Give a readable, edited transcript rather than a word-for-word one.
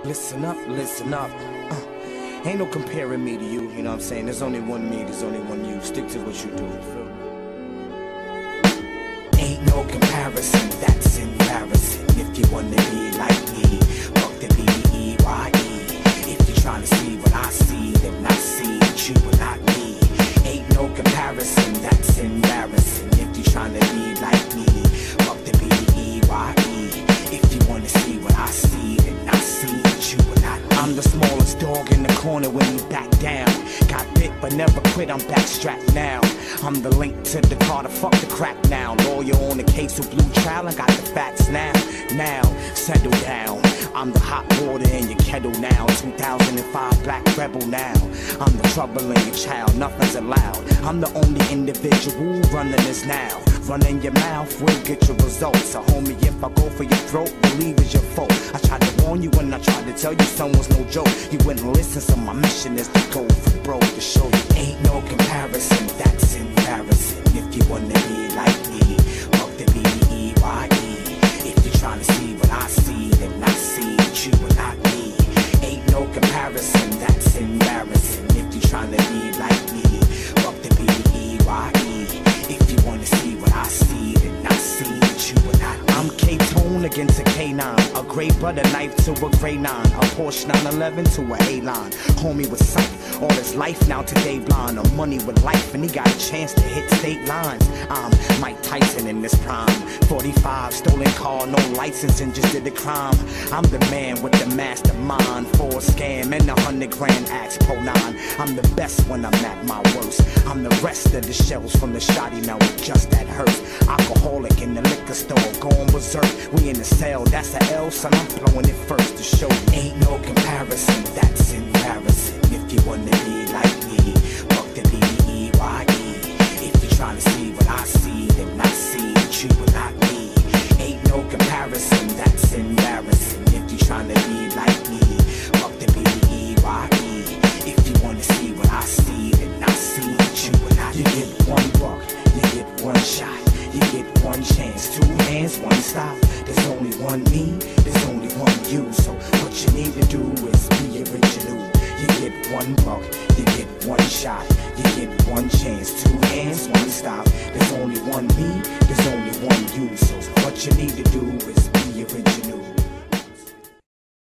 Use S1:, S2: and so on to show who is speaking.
S1: Listen up, listen up. Ain't no comparing me to you, you know what I'm saying? There's only one me, there's only one you. Stick to what you do, you feel me? Ain't no comparison, that's embarrassing. If you wanna be like me, fuck the B-E-Y-E. If you're trying to see what I see, then I see that you are not me. Ain't no comparison, that's embarrassing. If you're trying to be like me, fuck the B-E-Y-E. If you wanna see what I see, then I see that you are not me. I'm the smallest dog in the corner when you back down. Got bit but never quit, I'm backstrapped now. I'm the link to the Carter, fuck the crack now. Lawyer on the case with blue trial, I got the facts now. Now, settle down. I'm the hot water in your kettle now. 2005 black rebel now. I'm the trouble in your child, nothing's allowed. I'm the only individual running this now. Running your mouth will get your results. So homie, if I go for your throat, believe it's your fault. I tried to warn you when I tried to tell you someone's no joke. You wouldn't listen, so my mission is to go for broke. To show you ain't no comparison, that's embarrassing. If you wanna be like me, fuck the B-E-Y-E. If you're trying to see what I see, then I see that you are not me. Ain't no comparison, that's embarrassing. If you're trying to be like me, fuck the B-E-Y-E. If you wanna see what I see, then I see that you are not me. I'm K-Tone against a K9, a gray butter knife to a gray 9, a Porsche 911 to a A-line. Homie with sight, all his life now today blind. On money with life and he got a chance to hit state lines. I'm Mike Tyson in this prime, 45, stolen car, no license and just did the crime. I'm the man with the mastermind for a scam and 100 grand axe pro 9. I'm the best when I'm at my worst. I'm the rest of the shells from the shoddy now with just that hurts. Alcoholic in the liquor store, going berserk. We in the cell, that's a L, son, I'm blowing it first to show you. Ain't no comparison, that's embarrassing. If you wanna be like me, fuck the B-E-Y-E. If you're trying to see what I see, then I see that you are not me. Ain't no comparison, that's embarrassing. If you're trying to be like me, fuck the B-E-Y-E. If you wanna see what I see, then I see that you are not me. You get one buck, you get one shot. You get one chance, two hands, one stop. There's only one me, there's only one you. So what you need to do is be original. You get one buck, you get one shot. You get one chance, two hands, one stop. There's only one me, there's only one you. So what you need to do is be original.